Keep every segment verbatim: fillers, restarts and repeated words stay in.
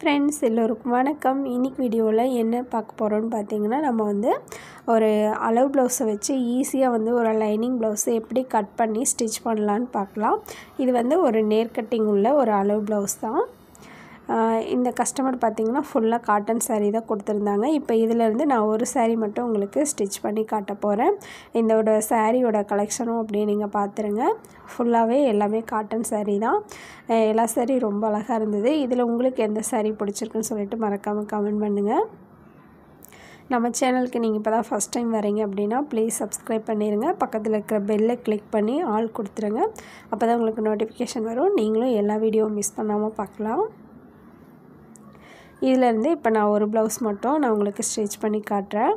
Friends எல்லோருக்கும் வணக்கம் இன்னைக்கு வீடியோல என்ன பார்க்க போறோம்னு பாத்தீங்கன்னா நம்ம வந்து ஒரு அளவு ப்лауஸ் வச்சு ஈஸியா வந்து ஒரு லைனிங் ப்лауஸ் எப்படி கட் பண்ணி ஸ்டிட்ச் பண்ணலாம்னு பார்க்கலாம் இது வந்து ஒரு நேர் கட்டிங் உள்ள ஒரு அளவு ப்лауஸ் தான் இந்த கஸ்டமர் பாத்தீங்கன்னா ஃபுல்லா காட்டன் saree தான் கொடுத்திருந்தாங்க இப்போ இதில இருந்து நான் ஒரு saree மட்டும் உங்களுக்கு ஸ்டிட்ச் பண்ணி காட்ட போறேன் இதோட சாரியோட கலெக்ஷனும் அப்படியே நீங்க பாத்துருங்க ஃபுல்லாவே எல்லாமே காட்டன் saree தான் எல்லா saree ரொம்ப அழகா இருந்தது இதில உங்களுக்கு எந்த saree பிடிச்சிருக்குன்னு சொல்லிட்டு மறக்காம கமெண்ட் பண்ணுங்க நம்ம சேனலுக்கு நீங்க இப்பதான் ஃபர்ஸ்ட் டைம் வரீங்க அப்படினா ப்ளீஸ் Subscribe பண்ணிருங்க பக்கத்துல இருக்கிற பெல்லை கிளிக் பண்ணி ஆல் கொடுத்துருங்க அப்பதான் உங்களுக்கு நோட்டிஃபிகேஷன் வரும் நீங்களும் எல்லா வீடியோவும் மிஸ் பண்ணாம பார்க்கலாம் இதில இருந்து இப்போ நான் ஒரு ப்лауஸ் மட்டும் நான் உங்களுக்கு ஸ்டிட்ச் பண்ணி காட்றேன்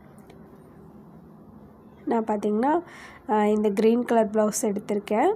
நான் பாத்தீங்கன்னா இந்த green கலர் ப்лауஸ் எடுத்துர்க்கேன்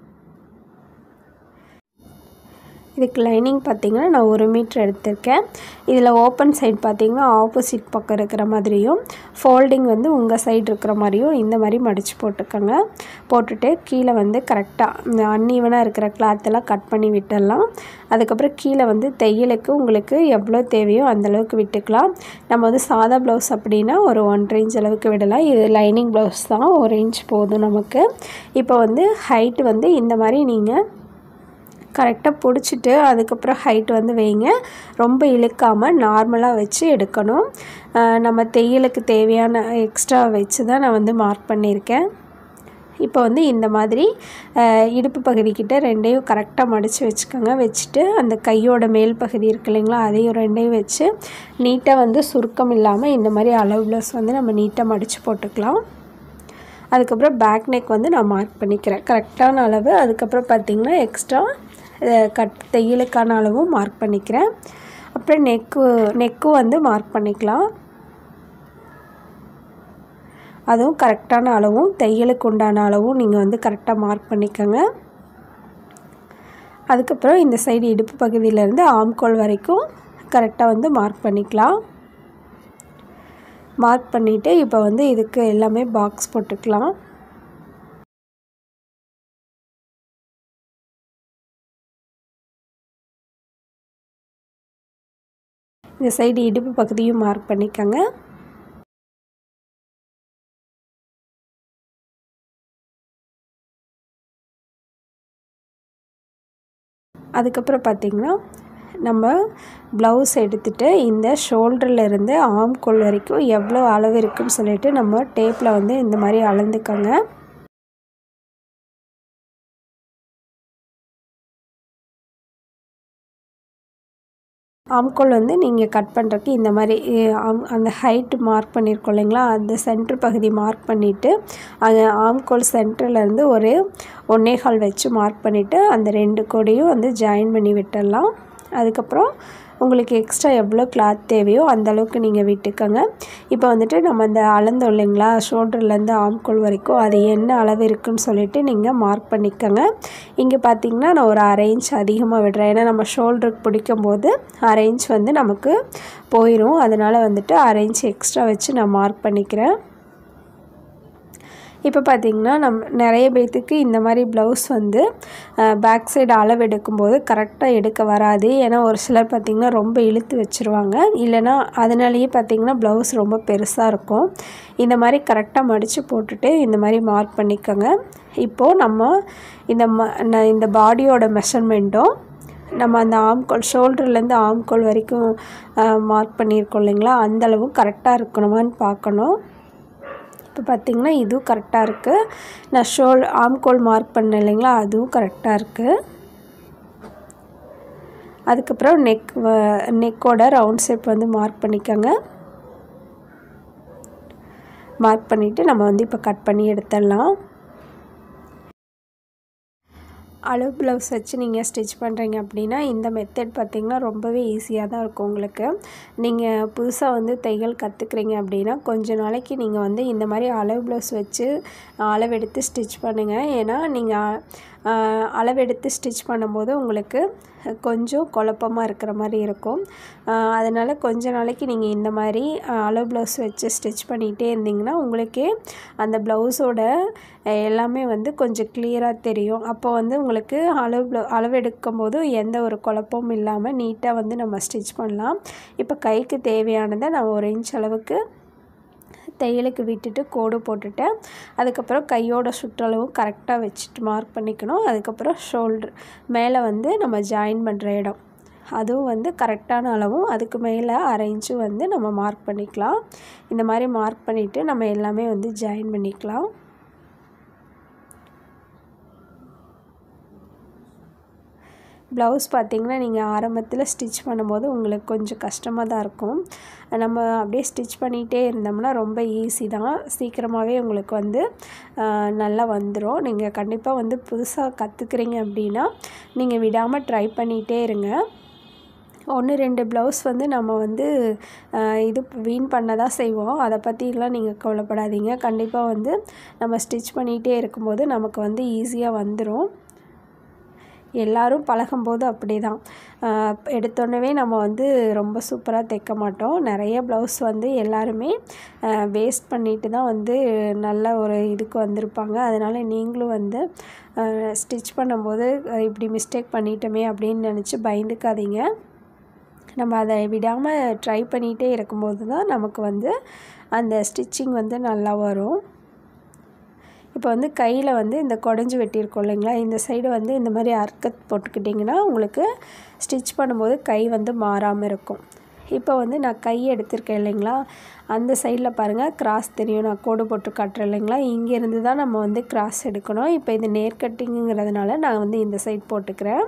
இதுக்கு லைனிங் பாத்தீங்கன்னா நான் one மீட்டர் எடுத்துர்க்கேன் இதில ஓபன் சைடு பாத்தீங்கன்னா ஆப்போசிட் பக்கம் இருக்கிற மாதிரியும் ஃபோல்டிங் வந்து உங்க சைடு இருக்கிற மாதிரியும் இந்த மாதிரி மடிச்சு போட்டுக்கங்க போட்டுட்டு கீழ வந்து கரெக்ட்டா அன்ஈவனா இருக்கிற கிளாத் எல்லாம் கட் பண்ணி விட்டறலாம் அதுக்கு அப்புறம் கீழ வந்து தையலுக்கு உங்களுக்கு எவ்வளவு தேவையோ அந்த அளவுக்கு விட்டுக்கலாம் நம்ம வந்து சாதா ப்лауஸ் அப்படினா ஒரு one inch அளவுக்கு விடலாம் இது லைனிங் ப்лауஸ் தான் one inch போதும் நமக்கு இப்போ வந்து ஹைட் வந்து இந்த மாதிரி நீங்க கரெக்ட்டா புடிச்சிட்டு அதுக்கு அப்புறம் ஹைட் வந்து வைங்க ரொம்ப இழுக்காம நார்மலா வச்சு எடுக்கணும் நம்ம தையலுக்கு தேவையான எக்ஸ்ட்ரா வெச்சு தான் நான் வந்து மார்க் பண்ணிருக்கேன் இப்போ வந்து இந்த மாதிரி இடுப்பு பகுதி கிட்ட ரெண்டையும் கரெக்ட்டா மடிச்சு வெச்சுக்கங்க வெச்சிட்டு அந்த கையோட மேல் பகுதி இருக்கு இல்லீங்களா அதையும் ரெண்டையும் வெச்சு நீட்டா வந்து சுருக்கம் இல்லாம இந்த மாதிரி அளவு ப்лауஸ் வந்து நம்ம நீட்டா மடிச்சு போட்டுக்கலாம் அதுக்கு அப்புறம் பேக் நெக் வந்து நான் மார்க் பண்ணிக்கிறேன் கரெக்ட்டான அளவு அதுக்கு அப்புறம் பாத்தீங்கன்னா எக்ஸ்ட்ரா கட் தையலுக்கான அளவும் மார்க் பண்ணிக்கிறேன் அப்புறம் நெக் நெக் வந்து மார்க் பண்ணிக்கலாம் அதுவும் கரெக்ட்டான அளவும் தையலுக்கு உண்டான அளவும் நீங்க வந்து கரெக்ட்டா மார்க் பண்ணிக்கங்க அதுக்கு அப்புறம் இந்த சைடு இடுப்பு பகுதியில இருந்து ஆம்கோல் வரைக்கும் கரெக்ட்டா வந்து மார்க் பண்ணிக்கலாம் மார்க் பண்ணிட்டு இப்போ வந்து இதுக்கு எல்லாமே பாக்ஸ் போட்டுக்கலாம் இந்த சைடு இடுப்பு பகுதியும் மார்க் பண்ணிக்கங்க அதுக்கு அப்புறம் பாத்தீங்கன்னா நம்ம ப்лауஸ் எடுத்துட்டு இந்த ஷோல்டர்ல இருந்து ஆர்ம்கோல் வரைக்கும் எவ்வளவு அளவு இருக்குன்னு சொல்லிட்டு நம்ம டேப்ல வந்து இந்த மாதிரி அளந்துக்கங்க ஆர்ம்கோல் வந்து நீங்க கட் பண்றதுக்கு இந்த மாதிரி அந்த ஹைட் மார்க் பண்ணிருக்கோம் இல்லீங்களா அந்த சென்டர் பகுதி மார்க் பண்ணிட்டு அந்த ஆர்ம்கோல் சென்டர்ல இருந்து ஒரு one point five வெச்சு மார்க் பண்ணிட்டு அந்த ரெண்டு கோடையும் வந்து ஜாயின் பண்ணி விட்டறலாம் அதுக்கு அப்புறம் உங்களுக்கு எக்ஸ்ட்ரா எவ்வளவு கிளாத் தேவையோ அந்த அளவுக்கு நீங்க விட்டுக்கங்க இப்போ வந்துட்டு நம்ம அந்த அளந்தோம் இல்லீங்களா ஷோல்டர்ல இருந்து ஆர்ம்கோல் வரைக்கும் அது என்ன அளவு இருக்குன்னு சொல்லிட்டு நீங்க மார்க் பண்ணிக்கங்க இங்க பாத்தீங்கன்னா நான் ஒரு one inch அதிகமா விடுறேன் ஏனா நம்ம ஷோல்டருக்கு பிடிக்கும்போது one inch வந்து நமக்கு போயிடும் அதனால வந்துட்டு one inch எக்ஸ்ட்ரா வெச்சு நான் மார்க் பண்ணிக்கிறேன் இப்போ பாத்தீங்கன்னா நம்ம நிறைய பேத்துக்கு இந்த மாதிரி ப்лауஸ் வந்து பேக் சைடு அளவு எடுக்கும்போது கரெக்ட்டா எடுக்க வராது ஏனா ஒரு சிலர் பாத்தீங்கன்னா ரொம்ப இழுத்து வச்சிருவாங்க இல்லனா அதனாலயே பாத்தீங்கன்னா ப்лауஸ் ரொம்ப பெருசா இருக்கும் இந்த மாதிரி கரெக்ட்டா மடிச்சு போட்டுட்டு இந்த மாதிரி மார்க் பண்ணிக்கங்க இப்போ நம்ம இந்த இந்த பாடியோட மெஷர்மென்ட்டும் நம்ம அந்த ஆர்ம்கோல் ஷோல்டர்ல இருந்து ஆர்ம்கோல் வரைக்கும் மார்க் பண்ணிருக்கோம் இல்லீங்களா அந்த அளவு கரெக்ட்டா இருக்கணுமான்னு பார்க்கணும் இப்போ பாத்தீங்கன்னா இது கரெக்ட்டா இருக்கு நான் ஷோல் ஆர்ம்கோல் மார்க் பண்ணேன் இல்லீங்களா அதுவும் கரெக்ட்டா இருக்கு அதுக்கு அப்புறம் நெக் நெக்கோட ரவுண்ட் ஷேப் வந்து மார்க் பண்ணிக்கங்க மார்க் பண்ணிட்டு நம்ம வந்து இப்போ கட் பண்ணி எடுத்துறலாம் அளவு ப்лауஸ் வச்சு நீங்க ஸ்டிட்ச் பண்றீங்க அப்படினா இந்த மெத்தட் பாத்தீங்கன்னா ரொம்பவே ஈஸியா தான் இருக்கும் உங்களுக்கு நீங்க புதுசா வந்து தையல் கத்துக்கிறீங்க அப்படினா கொஞ்ச நாளைக்கு நீங்க வந்து இந்த மாதிரி அளவு ப்лауஸ் வச்சு அளவு எடுத்து ஸ்டிட்ச் பண்ணுங்க ஏனா நீங்க அளவு எடுத்து ஸ்டிட்ச் பண்ணும்போது உங்களுக்கு கொஞ்சம் குழப்பமாக இருக்கிற மாதிரி இருக்கும். அதனால் கொஞ்ச நாளைக்கு நீங்கள் இந்த மாதிரி அளவு ப்ளவுஸ் வச்சு ஸ்டிச் பண்ணிகிட்டே இருந்தீங்கன்னா உங்களுக்கே அந்த ப்ளவுஸோட எல்லாமே வந்து கொஞ்சம் கிளியராக தெரியும். அப்போ வந்து உங்களுக்கு அளவு ப்ளவு அளவு எடுக்கும்போது எந்த ஒரு குழப்பமும் இல்லாமல் நீட்டாக வந்து நம்ம ஸ்டிச் பண்ணலாம். இப்போ கைக்கு தேவையானதை நான் ஒரு இன்ச் அளவுக்கு தையலுக்கு விட்டுட்டு கோடு போட்டுட்டேன். அதுக்கப்புறம் கையோட சுற்றளவும் கரெக்டாக வச்சுட்டு மார்க் பண்ணிக்கணும். அதுக்கப்புறம் ஷோல்ட்ரு மேலே வந்து நம்ம ஜாயின் பண்ணுற இடம் அதுவும் வந்து கரெக்டான அளவும் அதுக்கு மேலே அரை இன்ச்சு வந்து நம்ம மார்க் பண்ணிக்கலாம். இந்த மாதிரி மார்க் பண்ணிவிட்டு நம்ம எல்லாமே வந்து ஜாயின் பண்ணிக்கலாம். ப்ளவுஸ் பார்த்திங்கன்னா நீங்கள் ஆரம்பத்தில் ஸ்டிச் பண்ணும்போது உங்களுக்கு கொஞ்சம் கஷ்டமாக தான் இருக்கும். நம்ம அப்படியே ஸ்டிச் பண்ணிகிட்டே இருந்தோம்னா ரொம்ப ஈஸி தான். சீக்கிரமாகவே உங்களுக்கு வந்து நல்லா வந்துடும். நீங்கள் கண்டிப்பாக வந்து புதுசாக கற்றுக்குறீங்க அப்படின்னா நீங்கள் விடாமல் ட்ரை பண்ணிகிட்டே இருங்க. ஒன்று ரெண்டு ப்ளவுஸ் வந்து நம்ம வந்து இது வீண் பண்ண தான் செய்வோம். அதை பற்றிலாம் நீங்கள் கவலைப்படாதீங்க. கண்டிப்பாக வந்து நம்ம ஸ்டிச் பண்ணிகிட்டே இருக்கும்போது நமக்கு வந்து ஈஸியாக வந்துடும். எல்லோரும் பழகும்போது அப்படி தான். எடுத்தோடனே நம்ம வந்து ரொம்ப சூப்பராக தைக்க மாட்டோம். நிறைய ப்ளவுஸ் வந்து எல்லாருமே வேஸ்ட் பண்ணிட்டு தான் வந்து நல்ல ஒரு இதுக்கு வந்திருப்பாங்க. அதனால் நீங்களும் வந்து ஸ்டிச் பண்ணும்போது இப்படி மிஸ்டேக் பண்ணிட்டோமே அப்படின்னு நினச்சி பயந்துக்காதீங்க. நம்ம அதை விடாமல் ட்ரை பண்ணிகிட்டே இருக்கும்போது தான் நமக்கு வந்து அந்த ஸ்டிச்சிங் வந்து நல்லா வரும். இப்போ வந்து கையில் வந்து இந்த குடஞ்சி வெட்டியிருக்கோம் இல்லைங்களா, இந்த சைடு வந்து இந்த மாதிரி அர்க்கத் போட்டுக்கிட்டிங்கன்னா உங்களுக்கு ஸ்டிச் பண்ணும்போது கை வந்து மாறாமல் இருக்கும். இப்போ வந்து நான் கை எடுத்திருக்கேன் இல்லைங்களா, அந்த சைடில் பாருங்கள் கிராஸ் தெரியும். நான் கோடு போட்டு காட்டுறேன் இல்லைங்களா, இங்கேருந்து தான் நம்ம வந்து கிராஸ் எடுக்கணும். இப்போ இது நேர் கட்டிங்கிறதுனால நான் வந்து இந்த சைட் போட்டுக்கிறேன்.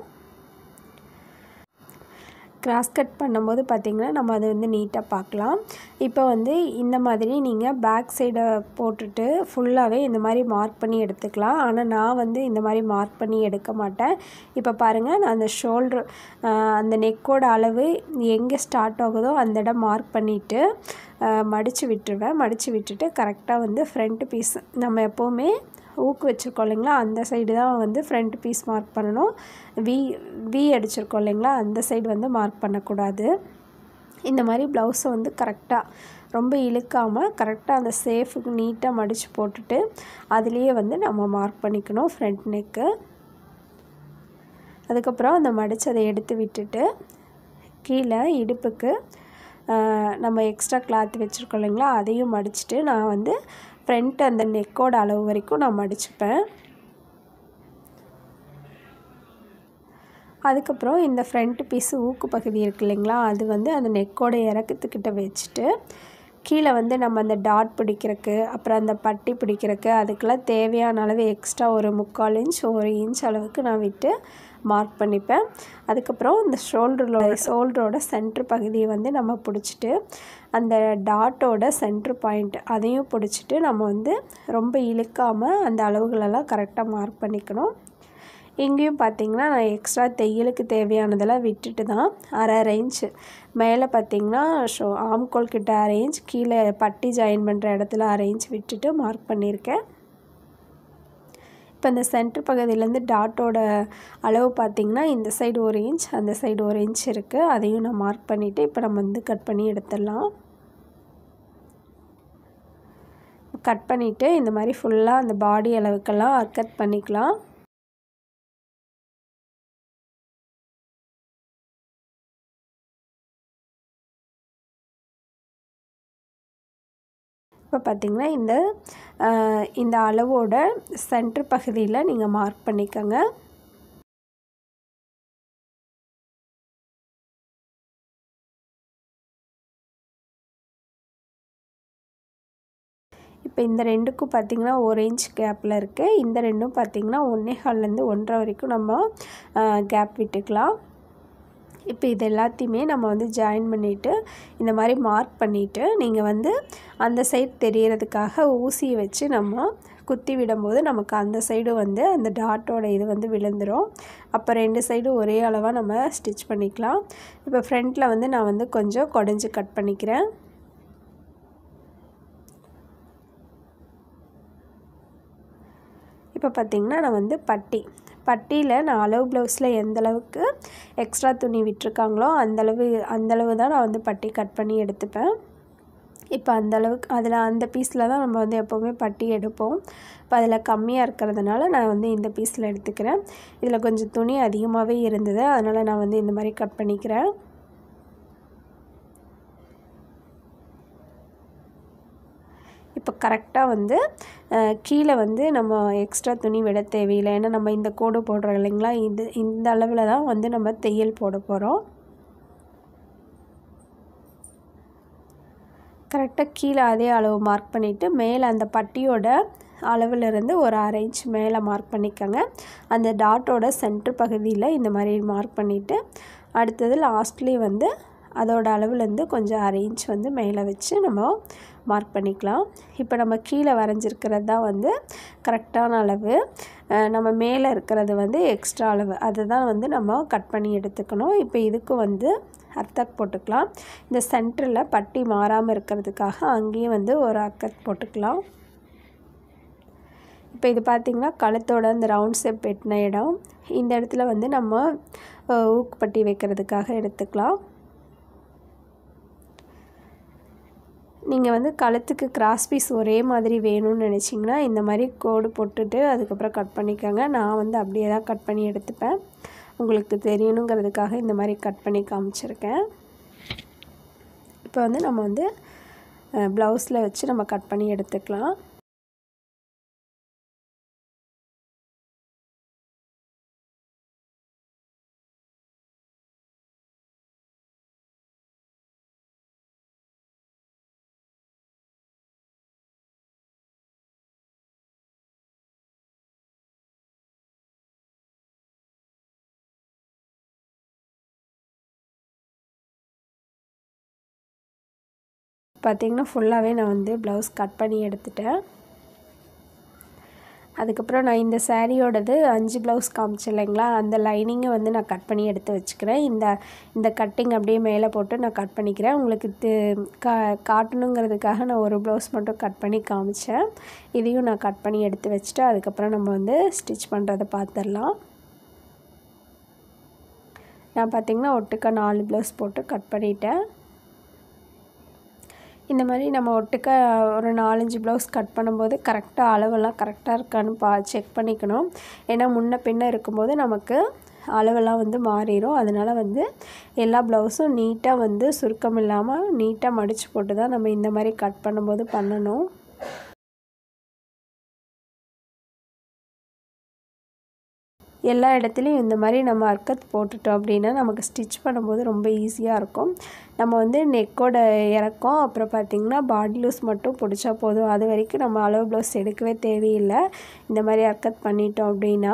கிராஸ் கட் பண்ணும்போது பார்த்திங்கன்னா நம்ம அதை வந்து நீட்டாக பார்க்கலாம். இப்போ வந்து இந்த மாதிரி நீங்கள் பேக் சைடை போட்டுட்டு ஃபுல்லாகவே இந்த மாதிரி மார்க் பண்ணி எடுத்துக்கலாம். ஆனால் நான் வந்து இந்த மாதிரி மார்க் பண்ணி எடுக்க மாட்டேன். இப்போ பாருங்கள், நான் அந்த ஷோல்ட்ரு அந்த நெக்கோட அளவு எங்கே ஸ்டார்ட் ஆகுதோ அந்த இடம் மார்க் பண்ணிவிட்டு மடித்து விட்டுருவேன். மடித்து விட்டுட்டு கரெக்டாக வந்து ஃப்ரண்ட் பீஸ் நம்ம எப்போவுமே ஊக்கு வச்சுருக்கோம் இல்லைங்களா, அந்த சைடு தான் வந்து ஃப்ரண்ட் பீஸ் மார்க் பண்ணணும். வி வி அடிச்சிருக்கோம் இல்லைங்களா, அந்த சைடு வந்து மார்க் பண்ணக்கூடாது. இந்த மாதிரி ப்ளவுஸை வந்து கரெக்டாக ரொம்ப இழுக்காமல் கரெக்டாக அந்த சேஃபுக்கு நீட்டாக மடித்து போட்டுட்டு அதுலேயே வந்து நம்ம மார்க் பண்ணிக்கணும் ஃப்ரண்ட் நெக்கு. அதுக்கப்புறம் அந்த மடித்ததை எடுத்து விட்டுட்டு கீழே இடுப்புக்கு நம்ம எக்ஸ்ட்ரா கிளாத் வச்சுருக்கோம் இல்லைங்களா, அதையும் மடிச்சுட்டு நான் வந்து ஃப்ரண்ட் அந்த நெக்கோட அளவு வரைக்கும் நான் மடிச்சுப்பேன். அதுக்கப்புறம் இந்த ஃப்ரண்ட் பீஸு ஊக்கு பகுதி இருக்குது இல்லைங்களா, அது வந்து அந்த நெக்கோட இறக்கத்துக்கிட்ட வச்சுட்டு கீழே வந்து நம்ம அந்த டாட் பிடிக்கிறதுக்கு அப்புறம் அந்த பட்டி பிடிக்கிறதுக்கு அதுக்கெல்லாம் தேவையான அளவு எக்ஸ்ட்ரா ஒரு முக்கால் இன்ச் ஒரு இன்ச் அளவுக்கு நான் விட்டு மார்க் பண்ணிப்பேன். அதுக்கப்புறம் இந்த ஷோல்டரோட ஷோல்டரோட சென்ட்ரு பகுதியை வந்து நம்ம பிடிச்சிட்டு அந்த டாட்டோட சென்ட்ரு பாயிண்ட் அதையும் பிடிச்சிட்டு நம்ம வந்து ரொம்ப இழுக்காமல் அந்த அளவுகளெல்லாம் கரெக்டாக மார்க் பண்ணிக்கணும். இங்கேயும் பார்த்திங்கன்னா நான் எக்ஸ்ட்ரா தையலுக்கு தேவையானதெல்லாம் விட்டுட்டு தான் அரை அரை இன்ச்சு மேலே பார்த்திங்கன்னா ஷோ ஆம்கோல் கிட்ட அரை இன்ச், கீழே பட்டி ஜாயின் பண்ணுற இடத்துல அரை இன்ச் விட்டுட்டு மார்க் பண்ணியிருக்கேன். இப்போ இந்த சென்ட்ரு பகுதியிலேருந்து டாட்டோட அளவு பார்த்திங்கன்னா இந்த சைடு ஒரு இன்ச் அந்த சைடு ஒரு இன்ச் இருக்குது. அதையும் நான் மார்க் பண்ணிவிட்டு இப்போ நம்ம வந்து கட் பண்ணி எடுத்துடலாம். கட் பண்ணிவிட்டு இந்த மாதிரி ஃபுல்லாக அந்த பாடி அளவுக்கெல்லாம் கட் பண்ணிக்கலாம். இப்போ பார்த்திங்கன்னா இந்த இந்த அளவோட சென்ட்ரு பகுதியில் நீங்கள் மார்க் பண்ணிக்கோங்க. இப்போ இந்த ரெண்டுக்கும் பார்த்திங்கன்னா ஒரு இன்ச் கேப்பில் இருக்குது. இந்த ரெண்டும் பார்த்திங்கன்னா ஒன்றே கால்லேருந்து ஒன்றரை வரைக்கும் நம்ம கேப் விட்டுக்கலாம். இப்போ இது எல்லாத்தையுமே நம்ம வந்து ஜாயின் பண்ணிவிட்டு இந்த மாதிரி மார்க் பண்ணிவிட்டு நீங்கள் வந்து அந்த சைடு தெரியறதுக்காக ஊசியை வச்சு நம்ம குத்தி விடும்போது நமக்கு அந்த சைடு வந்து அந்த டாட்டோட இது வந்து விழுந்துடும். அப்போ ரெண்டு சைடும் ஒரே அளவாக நம்ம ஸ்டிச் பண்ணிக்கலாம். இப்போ ஃப்ரண்ட்டில் வந்து நான் வந்து கொஞ்சம் குடஞ்சி கட் பண்ணிக்கிறேன். இப்போ பார்த்திங்கன்னா நான் வந்து பட்டி பட்டியில் நான் அளவு ப்ளவுஸில் எந்த அளவுக்கு எக்ஸ்ட்ரா துணி விட்டுருக்காங்களோ அந்தளவு அந்தளவு தான் நான் வந்து பட்டி கட் பண்ணி எடுத்துப்பேன். இப்போ அந்தளவுக்கு அதில் அந்த பீஸில் தான் நம்ம வந்து எப்போவுமே பட்டி எடுப்போம். இப்போ அதில் கம்மியாக இருக்கிறதுனால நான் வந்து இந்த பீஸில் எடுத்துக்கிறேன். இதில் கொஞ்சம் துணி அதிகமாகவே இருந்தது, அதனால் நான் வந்து இந்த மாதிரி கட் பண்ணிக்கிறேன். இப்போ கரெக்டாக வந்து கீழே வந்து நம்ம எக்ஸ்ட்ரா துணி விட தேவையில்லை. ஏன்னா நம்ம இந்த கோடு போடுறோம் இல்லைங்களா, இது இந்த அளவில் தான் வந்து நம்ம தையல் போட போகிறோம். கரெக்டாக கீழே அதே அளவு மார்க் பண்ணிவிட்டு மேலே அந்த பட்டியோட அளவிலிருந்து ஒரு அரை இன்ச் மேலே மார்க் பண்ணிக்கோங்க. அந்த டாட்டோட சென்டர் பகுதியில் இந்த மாதிரி மார்க் பண்ணிவிட்டு அடுத்தது லாஸ்ட்லேயும் வந்து அதோட அளவுலேருந்து கொஞ்சம் அரை இன்ச் வந்து மேலே வச்சு நம்ம மார்க் பண்ணிக்கலாம். இப்போ நம்ம கீழே வரைஞ்சிருக்கிறது தான் வந்து கரெக்டான அளவு, நம்ம மேலே இருக்கிறது வந்து எக்ஸ்ட்ரா அளவு, அதுதான் வந்து நம்ம கட் பண்ணி எடுத்துக்கணும். இப்போ இதுக்கு வந்து அர்த்தக் போட்டுக்கலாம். இந்த சென்டரில் பட்டி மாறாமல் இருக்கிறதுக்காக அங்கேயும் வந்து ஒரு அர்த்தக் போட்டுக்கலாம். இப்போ இது பார்த்திங்கன்னா கழுத்தோட அந்த ரவுண்ட் ஷேப் வெட்டின இடம், இந்த இடத்துல வந்து நம்ம ஊக்கு பட்டி வைக்கிறதுக்காக எடுத்துக்கலாம். நீங்கள் வந்து கழுத்துக்கு கிராஸ் பீஸ் ஒரே மாதிரி வேணும்னு நினச்சிங்கன்னா இந்த மாதிரி கோடு போட்டுட்டு அதுக்கப்புறம் கட் பண்ணிக்கோங்க. நான் வந்து அப்படியே தான் கட் பண்ணி எடுத்துப்பேன், உங்களுக்கு தெரியணுங்கிறதுக்காக இந்த மாதிரி கட் பண்ணி காமிச்சிருக்கேன். இப்போ வந்து நம்ம வந்து ப்ளவுஸில் வச்சு நம்ம கட் பண்ணி எடுத்துக்கலாம். பார்த்திங்கன்னா ஃபுல்லாகவே நான் வந்து ப்ளவுஸ் கட் பண்ணி எடுத்துட்டேன். அதுக்கப்புறம் நான் இந்த சாரியோடது அஞ்சு ப்ளவுஸ் காமிச்சேன் இல்லைங்களா, அந்த லைனிங்கை வந்து நான் கட் பண்ணி எடுத்து வச்சுக்கிறேன். இந்த இந்த கட்டிங் அப்படியே மேலே போட்டு நான் கட் பண்ணிக்கிறேன். உங்களுக்கு கா காட்டணுங்கிறதுக்காக நான் ஒரு ப்ளவுஸ் மட்டும் கட் பண்ணி காமிச்சேன். இதையும் நான் கட் பண்ணி எடுத்து வச்சுட்டு அதுக்கப்புறம் நம்ம வந்து ஸ்டிச் பண்ணுறதை பார்த்துடலாம். நான் பார்த்திங்கன்னா ஒட்டுக்கா நாலு ப்ளவுஸ் போட்டு கட் பண்ணிட்டேன். இந்த மாதிரி நம்ம ஒட்டுக்க ஒரு நாலஞ்சு ப்ளவுஸ் கட் பண்ணும்போது கரெக்டாக அளவெல்லாம் கரெக்டாக இருக்கான்னு பா செக் பண்ணிக்கணும். ஏன்னா முன்ன பின்ன இருக்கும்போது நமக்கு அளவெல்லாம் வந்து மாறிடும். அதனால் வந்து எல்லா ப்ளவுஸும் நீட்டாக வந்து சுருக்கம் இல்லாமல் நீட்டாக மடித்து போட்டு தான் நம்ம இந்த மாதிரி கட் பண்ணும்போது பண்ணணும். எல்லா இடத்துலையும் இந்த மாதிரி நம்ம அர்க்கத் போட்டுட்டோம் அப்படின்னா நமக்கு ஸ்டிச் பண்ணும்போது ரொம்ப ஈஸியாக இருக்கும். நம்ம வந்து நெக்கோட இறக்கம் அப்புறம் பார்த்திங்கன்னா பாடி லூஸ் மட்டும் பிடிச்சா போதும். அது வரைக்கும் நம்ம அளவு ப்ளவுஸ் எடுக்கவே தேவையில்லை. இந்த மாதிரி அர்க்கத் பண்ணிட்டோம் அப்படின்னா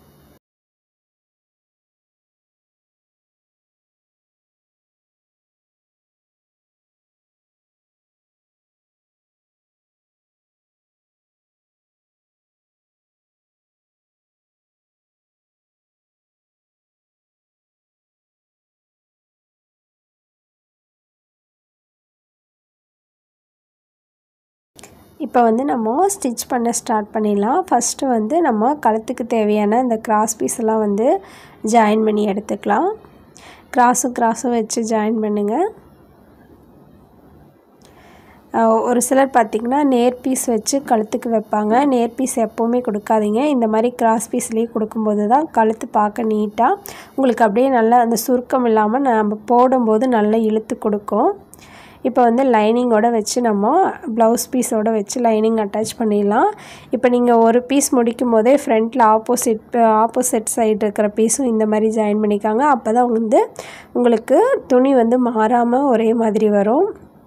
இப்போ வந்து நம்ம ஸ்டிச் பண்ண ஸ்டார்ட் பண்ணிடலாம். ஃபஸ்ட்டு வந்து நம்ம கழுத்துக்கு தேவையான இந்த கிராஸ் பீஸ் எல்லாம் வந்து ஜாயின் பண்ணி எடுத்துக்கலாம். கிராஸும் கிராஸும் வச்சு ஜாயின் பண்ணுங்கள். ஒரு சிலர் பார்த்திங்கன்னா நேர் பீஸ் வச்சு கழுத்துக்கு வைப்பாங்க. நேர் பீஸ் எப்போவுமே கொடுக்காதீங்க. இந்த மாதிரி கிராஸ் பீஸ்லேயே கொடுக்கும்போது தான் கழுத்து பார்க்க நீட்டாக உங்களுக்கு அப்படியே நல்லா அந்த சுருக்கம் இல்லாமல் நம்ம போடும்போது நல்லா இழுத்து கொடுக்கும். இப்போ வந்து லைனிங்கோடு வச்சு நம்ம ப்ளவுஸ் பீஸோடு வச்சு லைனிங் அட்டாச் பண்ணிடலாம். இப்போ நீங்கள் ஒரு பீஸ் முடிக்கும் போதே ஃப்ரண்ட்டில் ஆப்போசிட் ஆப்போசிட் சைடு இருக்கிற பீஸும் இந்த மாதிரி ஜாயின் பண்ணிக்காங்க. அப்போ தான் வந்து உங்களுக்கு துணி வந்து மாறாமல் ஒரே மாதிரி வரும்.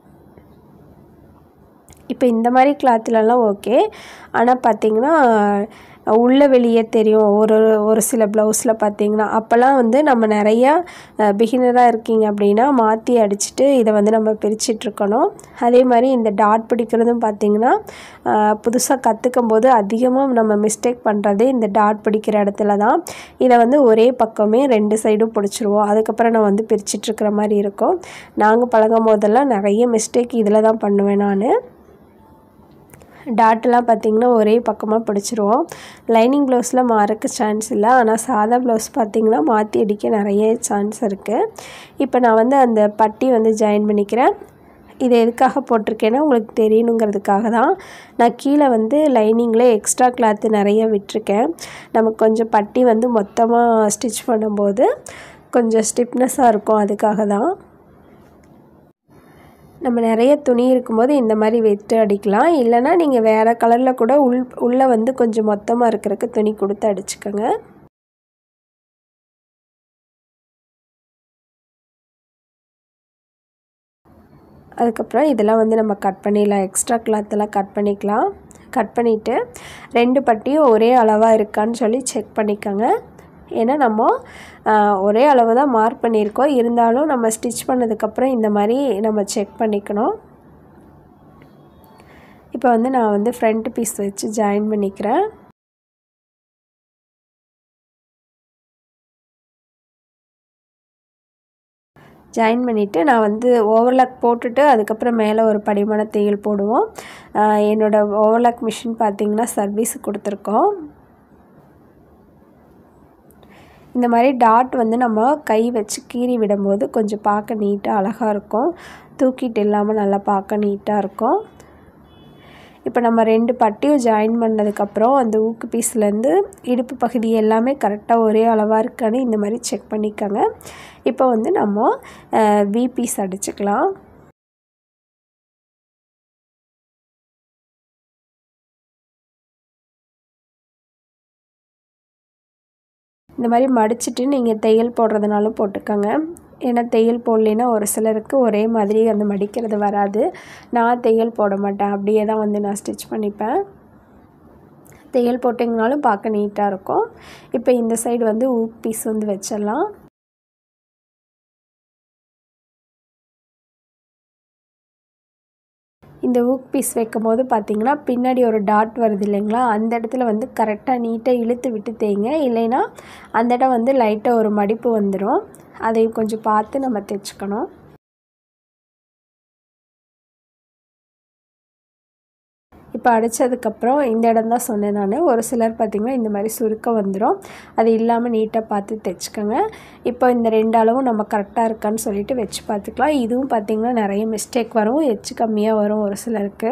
இப்போ இந்த மாதிரி கிளாத்துலலாம் ஓகே. ஆனால் பார்த்திங்கன்னா உள்ளே வெளியே தெரியும் ஒரு ஒரு சில ப்ளவுஸில் பார்த்திங்கன்னா. அப்போல்லாம் வந்து நம்ம நிறையா பிகினராக இருக்கீங்க அப்படின்னா மாற்றி அடிச்சுட்டு இதை வந்து நம்ம பிரிச்சிட்ருக்கணும். அதே மாதிரி இந்த டாட் பிடிக்கிறதும் பார்த்திங்கன்னா புதுசாக கற்றுக்கும் போது அதிகமாக நம்ம மிஸ்டேக் பண்ணுறதே இந்த டாட் பிடிக்கிற இடத்துல தான். இதை வந்து ஒரே பக்கமே ரெண்டு சைடும் பிடிச்சிருவோம். அதுக்கப்புறம் நான் வந்து பிரிச்சிட்ருக்கிற மாதிரி இருக்கும். நாங்கள் பழகும் போதெல்லாம் நிறைய மிஸ்டேக் இதில் தான் பண்ணுவேன் நான். டாட்டெல்லாம் பார்த்திங்கன்னா ஒரே பக்கமாக பிடிச்சிருவோம். லைனிங் ப்ளவுஸில் மாறக்கு சான்ஸ் இல்லை. ஆனால் சாதா ப்ளவுஸ் பார்த்திங்கன்னா மாற்றி அடிக்க நிறைய சான்ஸ் இருக்குது. இப்போ நான் வந்து அந்த பட்டி வந்து ஜாயின் பண்ணிக்கிறேன். இது எதுக்காக போட்டிருக்கேன்னா உங்களுக்கு தெரியணுங்கிறதுக்காக தான். நான் கீழே வந்து லைனிங்கில் எக்ஸ்ட்ரா கிளாத்து நிறைய விட்டுருக்கேன். நமக்கு கொஞ்சம் பட்டி வந்து மொத்தமாக ஸ்டிச் பண்ணும்போது கொஞ்சம் ஸ்டிப்னஸாக இருக்கும், அதுக்காக தான். நம்ம நிறைய துணி இருக்கும்போது இந்த மாதிரி வெட்டு அடிக்கலாம். இல்லைனா நீங்கள் வேறு கலரில் கூட உள் உள்ளே வந்து கொஞ்சம் மொத்தமாக இருக்கிறதுக்கு துணி கொடுத்து அடிச்சுக்கோங்க. அதுக்கப்புறம் இதெல்லாம் வந்து நம்ம கட் பண்ணிடலாம். எக்ஸ்ட்ரா கிளாத்தெல்லாம் கட் பண்ணிக்கலாம். கட் பண்ணிவிட்டு ரெண்டு பட்டியும் ஒரே அளவாக இருக்கான்னு சொல்லி செக் பண்ணிக்கோங்க. ஏன்னா நம்ம ஒரே அளவு தான் மார்க் பண்ணியிருக்கோம். இருந்தாலும் நம்ம ஸ்டிச் பண்ணதுக்கப்புறம் இந்த மாதிரி நம்ம செக் பண்ணிக்கணும். இப்போ வந்து நான் வந்து ஃப்ரண்ட் பீஸ் வச்சு ஜாயின் பண்ணிக்கிறேன். ஜாயின் பண்ணிவிட்டு நான் வந்து ஓவர்லாக் போட்டுட்டு அதுக்கப்புறம் மேலே ஒரு படிமான தையல் போடுவோம். என்னோடய ஓவர்லாக் மிஷின் பார்த்திங்கன்னா சர்வீஸுக்கு கொடுத்துருக்கோம். இந்த மாதிரி டாட் வந்து நம்ம கை வச்சு கீறி விடும்போது கொஞ்சம் பார்க்க நீட்டாக அழகாக இருக்கும். தூக்கிட்டு இல்லாமல் நல்லா பார்க்க நீட்டாக இருக்கும். இப்போ நம்ம ரெண்டு பட்டியும் ஜாயின் பண்ணதுக்கப்புறம் அந்த ஊக்கு பீஸ்லேருந்து இடுப்பு பகுதி எல்லாமே கரெக்டாக ஒரே அளவாக இருக்கான்னு இந்த மாதிரி செக் பண்ணிக்கோங்க. இப்போ வந்து நம்ம வி பீஸ் அடிச்சுக்கலாம். இந்த மாதிரி மடிச்சுட்டு நீங்கள் தையல் போடுறதுனாலும் போட்டுக்கோங்க. ஏன்னா தையல் போடலைன்னா ஒரு சிலருக்கு ஒரே மாதிரி அந்த மடிக்கிறது வராது. நான் தையல் போட மாட்டேன், அப்படியே தான் வந்து நான் ஸ்டிச் பண்ணிப்பேன். தையல் போட்டிங்கனாலும் பார்க்க நீட்டாக இருக்கும். இப்போ இந்த சைடு வந்து ஊக் பீஸ் வந்து வச்சிடலாம். இந்த ஊக் பீஸ் வைக்கும் போது பார்த்திங்கன்னா பின்னாடி ஒரு டாட் வருது இல்லைங்களா, அந்த இடத்துல வந்து கரெக்டாக நீட்டாக இழுத்து விட்டு தேய்ங்க. இல்லைன்னா அந்த இடம் வந்து லைட்டாக ஒரு மடிப்பு வந்துடும். அதை கொஞ்சம் பார்த்து நம்ம தைச்சிக்கணும். இப்போ அடித்ததுக்கப்புறம் இந்த இடம் தான் சொன்னேன் நான். ஒரு சிலர் பார்த்திங்கன்னா இந்த மாதிரி சுருக்கம் வந்துடும். அது இல்லாமல் நீட்டாக பார்த்து தைச்சிக்கோங்க. இப்போ இந்த ரெண்டு அளவும் நம்ம கரெக்டாக இருக்கான்னு சொல்லிட்டு வச்சு பார்த்துக்கலாம். இதுவும் பார்த்திங்கன்னா நிறைய மிஸ்டேக் வரும், எச்சு கம்மியாக வரும் ஒரு சிலருக்கு.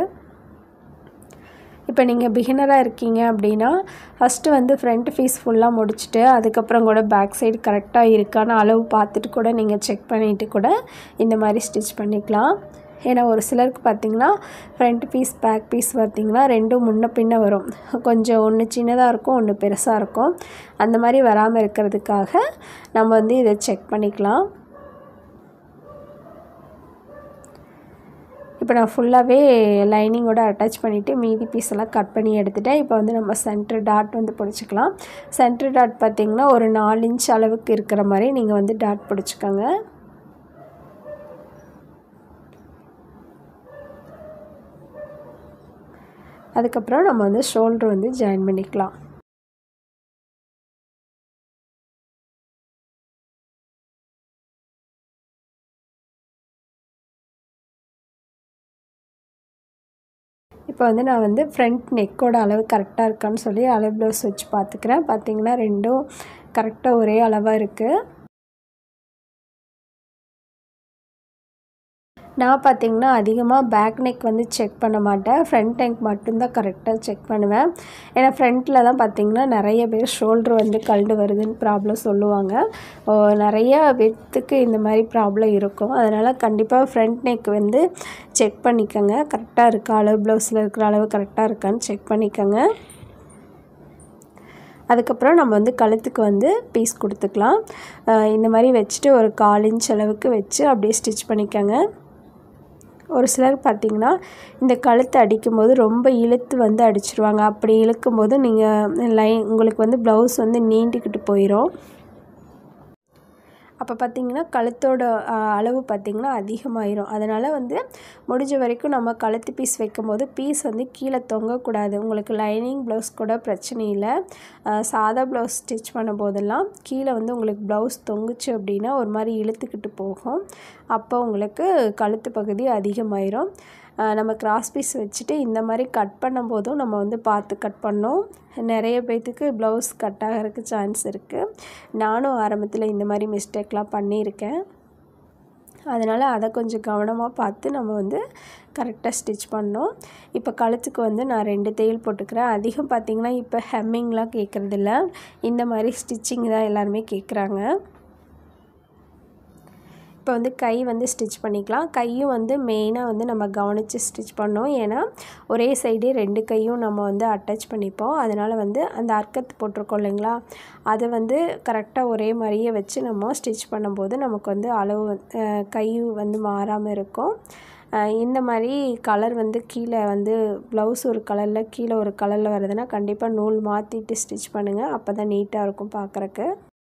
இப்போ நீங்கள் பிகினராக இருக்கீங்க அப்படின்னா ஃபஸ்ட்டு வந்து ஃப்ரண்ட் பீஸ் ஃபுல்லாக முடிச்சுட்டு அதுக்கப்புறம் கூட பேக் சைடு கரெக்டாக இருக்கான்னு அளவு பார்த்துட்டு கூட நீங்கள் செக் பண்ணிவிட்டு கூட இந்த மாதிரி ஸ்டிச் பண்ணிக்கலாம். ஏன்னா ஒரு சிலருக்கு பார்த்திங்கன்னா ஃப்ரண்ட் பீஸ் பேக் பீஸ் பார்த்திங்கன்னா ரெண்டும் முன்ன பின்ன வரும். கொஞ்சம் ஒன்று சின்னதாக இருக்கும், ஒன்று பெருசாக இருக்கும். அந்த மாதிரி வராமல் இருக்கிறதுக்காக நம்ம வந்து இதை செக் பண்ணிக்கலாம். இப்போ நான் ஃபுல்லாகவே லைனிங்கோட அட்டாச் பண்ணிவிட்டு மீதி பீஸ் எல்லாம் கட் பண்ணி எடுத்துட்டேன். இப்போ வந்து நம்ம சென்டர் டாட் வந்து பிடிச்சிக்கலாம். சென்டர் டாட் பார்த்திங்கன்னா ஒரு நாலு இன்ச் அளவுக்கு இருக்கிற மாதிரி நீங்கள் வந்து டாட் பிடிச்சிக்கோங்க. அதுக்கப்புறம் நம்ம வந்து ஷோல்டர் வந்து ஜாயின் பண்ணிக்கலாம். இப்போ வந்து நான் வந்து ஃப்ரண்ட் நெக்கோட அளவு கரெக்டாக இருக்கான்னு சொல்லி அளவு ப்ளவுஸ் வச்சு பார்த்துக்கிறேன். பார்த்திங்கன்னா ரெண்டும் கரெக்டாக ஒரே அளவாக இருக்குது. நான் பார்த்திங்கன்னா அதிகமாக பேக் நெக் வந்து செக் பண்ண மாட்டேன். ஃப்ரண்ட் நெக் மட்டும்தான் கரெக்டாக செக் பண்ணுவேன். ஏன்னா ஃப்ரண்ட்டில் தான் பார்த்திங்கன்னா நிறைய பேர் ஷோல்ட்ரு வந்து கழண்டு வருதுன்னு ப்ராப்ளம் சொல்லுவாங்க. நிறைய வித்துக்கு இந்த மாதிரி ப்ராப்ளம் இருக்கும். அதனால் கண்டிப்பாக ஃப்ரண்ட் நெக் வந்து செக் பண்ணிக்கோங்க. கரெக்டாக இருக்கா, அளவு ப்ளவுஸில் இருக்கிற அளவு கரெக்டாக இருக்கான்னு செக் பண்ணிக்கோங்க. அதுக்கப்புறம் நம்ம வந்து கழுத்துக்கு வந்து பீஸ் கொடுத்துக்கலாம். இந்த மாதிரி வச்சுட்டு ஒரு கால் இன்ச் அளவுக்கு வச்சு அப்படியே ஸ்டிச் பண்ணிக்கோங்க. ஒரு சிலர் பார்த்திங்கன்னா இந்த கழுத்தை அடிக்கும்போது ரொம்ப இழுத்து வந்து அடிச்சிருவாங்க. அப்படி இழுக்கும்போது நீங்கள் லைன் உங்களுக்கு வந்து ப்ளவுஸ் வந்து நீண்டிக்கிட்டு போயிடும். அப்போ பார்த்திங்கன்னா கழுத்தோட அளவு பார்த்திங்கன்னா அதிகமாகிடும். அதனால் வந்து முடிஞ்ச வரைக்கும் நம்ம கழுத்து பீஸ் வைக்கும்போது பீஸ் வந்து கீழே தொங்கக்கூடாது. உங்களுக்கு லைனிங் ப்ளவுஸ் கூட பிரச்சனை இல்லை. சாதா ப்ளவுஸ் ஸ்டிச் பண்ணும்போதெல்லாம் கீழே வந்து உங்களுக்கு ப்ளவுஸ் தொங்குச்சு அப்படின்னா ஒரு மாதிரி இழுத்துக்கிட்டு போகும். அப்போ உங்களுக்கு கழுத்து பகுதி அதிகமாயிரும். நம்ம கிராஸ் பீஸ் வச்சுட்டு இந்த மாதிரி கட் பண்ணும்போதும் நம்ம வந்து பார்த்து கட் பண்ணோம். நிறைய பேர்த்துக்கு ப்ளவுஸ் கட் ஆகிறதுக்கு சான்ஸ் இருக்குது. நானும் ஆரம்பத்தில் இந்த மாதிரி மிஸ்டேக்லாம் பண்ணியிருக்கேன். அதனால் அதை கொஞ்சம் கவனமாக பார்த்து நம்ம வந்து கரெக்டாக ஸ்டிச் பண்ணோம். இப்போ கழுத்துக்கு வந்து நான் ரெண்டு தையல் போட்டுக்கிறேன். அதிகம் பார்த்திங்கன்னா இப்போ ஹெம்மிங்லாம் கேட்குறதில்ல, இந்த மாதிரி ஸ்டிச்சிங் தான் எல்லாருமே கேட்குறாங்க. இப்போ வந்து கை வந்து ஸ்டிச் பண்ணிக்கலாம். கையும் வந்து மெயினாக வந்து நம்ம கவனித்து ஸ்டிச் பண்ணோம். ஏன்னா ஒரே சைடே ரெண்டு கையும் நம்ம வந்து அட்டாச் பண்ணிப்போம். அதனால் வந்து அந்த அர்க்கத்து போட்டிருக்கோம் இல்லைங்களா, அதை வந்து கரெக்டாக ஒரே மாதிரியே வச்சு நம்ம ஸ்டிச் பண்ணும்போது நமக்கு வந்து அளவு கை வந்து மாறாமல் இருக்கும். இந்த மாதிரி கலர் வந்து கீழே வந்து ப்ளவுஸ் ஒரு கலரில் கீழே ஒரு கலரில் வருதுன்னா கண்டிப்பாக நூல் மாற்றிட்டு ஸ்டிச் பண்ணுங்கள். அப்போ தான் நீட்டாக இருக்கும் பார்க்குறக்கு.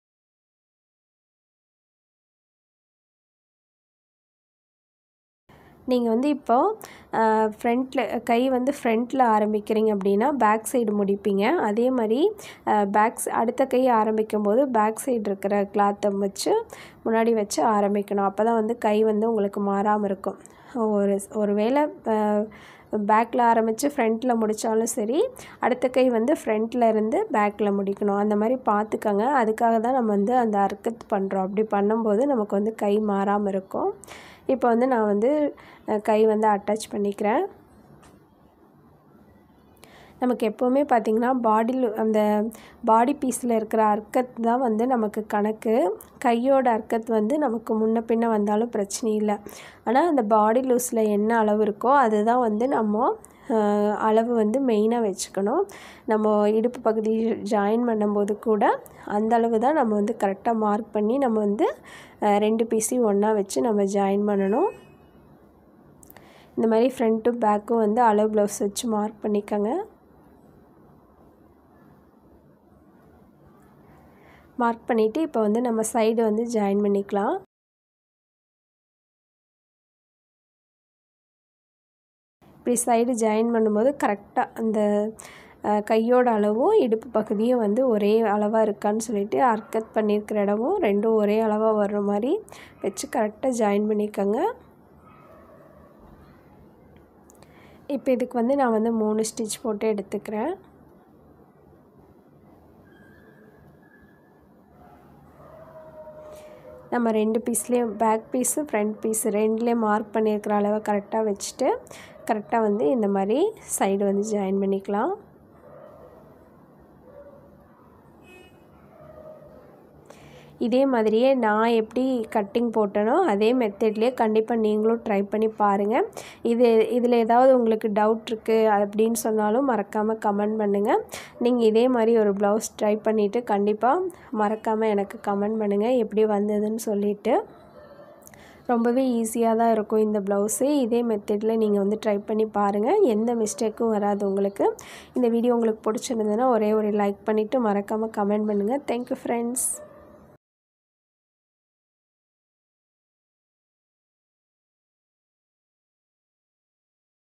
நீங்கள் வந்து இப்போது ஃப்ரண்ட்டில் கை வந்து ஃப்ரண்ட்டில் ஆரம்பிக்கிறீங்க அப்படின்னா பேக் சைடு முடிப்பீங்க. அதே மாதிரி பேக்ஸ் அடுத்த கை ஆரம்பிக்கும் போது பேக் சைடு இருக்கிற கிளாத்தை வச்சு முன்னாடி வச்சு ஆரம்பிக்கணும். அப்போ தான் வந்து கை வந்து உங்களுக்கு மாறாமல் இருக்கும். ஒரு ஒரு வேளை பேக்கில் ஆரம்பித்து ஃப்ரண்ட்டில் முடித்தாலும் சரி, அடுத்த கை வந்து ஃப்ரண்ட்டில் இருந்து பேக்கில் முடிக்கணும். அந்த மாதிரி பார்த்துக்கங்க. அதுக்காக தான் நம்ம வந்து அந்த அர்க்கத்து பண்ணுறோம். அப்படி பண்ணும்போது நமக்கு வந்து கை மாறாமல் இருக்கும். இப்போ வந்து நான் வந்து கை வந்து அட்டாச் பண்ணிக்கிறேன். நமக்கு எப்போவுமே பார்த்திங்கன்னா பாடியில் அந்த பாடி பீஸில் இருக்கிற அர்க்கத் தான் வந்து நமக்கு கணக்கு. கையோட அர்க்கத் வந்து நமக்கு முன்ன பின்ன வந்தாலும் பிரச்சனை இல்லை. ஆனால் அந்த பாடி லூஸில் என்ன அளவு இருக்கோ அதுதான் வந்து நம்ம அளவு வந்து மெயினாக வச்சுக்கணும். நம்ம இடுப்பு பகுதி ஜாயின் பண்ணும்போது கூட அந்த அளவு தான் நம்ம வந்து கரெக்டாக மார்க் பண்ணி நம்ம வந்து ரெண்டு பீஸையும் ஒன்றா வச்சு நம்ம ஜாயின் பண்ணணும். இந்த மாதிரி ஃப்ரண்ட்டும் பேக்கும் வந்து அளவு ப்ளவுஸ் வச்சு மார்க் பண்ணிக்கோங்க. மார்க் பண்ணிவிட்டு இப்போ வந்து நம்ம சைடு வந்து ஜாயின் பண்ணிக்கலாம். இப்படி சைடு ஜாயின் பண்ணும்போது கரெக்டாக அந்த கையோட அளவும் இடுப்பு பகுதியும் வந்து ஒரே அளவாக இருக்கான்னு சொல்லிவிட்டு அர்க்கத் பண்ணியிருக்கிற இடமும் ரெண்டும் ஒரே அளவாக வர்ற மாதிரி வச்சு கரெக்டாக ஜாயின் பண்ணிக்கோங்க. இப்போ இதுக்கு வந்து நான் வந்து மூணு ஸ்டிச் போட்டு எடுத்துக்கிறேன். நம்ம ரெண்டு பீஸ்லேயும் பேக் பீஸு ஃப்ரண்ட் பீஸு ரெண்டுலேயும் மார்க் பண்ணியிருக்கிற அளவை கரெக்டாக வச்சுட்டு கரெக்டாக வந்து இந்த மாதிரி சைடு வந்து ஜாயின் பண்ணிக்கலாம். இதே மாதிரியே நான் எப்படி கட்டிங் போட்டேனோ அதே மெத்தட்லேயே கண்டிப்பாக நீங்களும் ட்ரை பண்ணி பாருங்கள். இது இதில் ஏதாவது உங்களுக்கு டவுட் இருக்குது அப்படின்னு சொன்னாலும் மறக்காமல் கமெண்ட் பண்ணுங்கள். நீங்கள் இதே மாதிரி ஒரு ப்ளவுஸ் ட்ரை பண்ணிவிட்டு கண்டிப்பாக மறக்காமல் எனக்கு கமெண்ட் பண்ணுங்கள் எப்படி வந்ததுன்னு சொல்லிவிட்டு. ரொம்பவே ஈஸியாக தான் இருக்கும் இந்த ப்ளவுஸு. இதே மெத்தடில் நீங்கள் வந்து ட்ரை பண்ணி பாருங்கள். எந்த மிஸ்டேக்கும் வராது உங்களுக்கு. இந்த வீடியோ உங்களுக்கு பிடிச்சிருந்ததுன்னா ஒரே ஒரு லைக் பண்ணிவிட்டு மறக்காமல் கமெண்ட் பண்ணுங்கள். Thank you friends.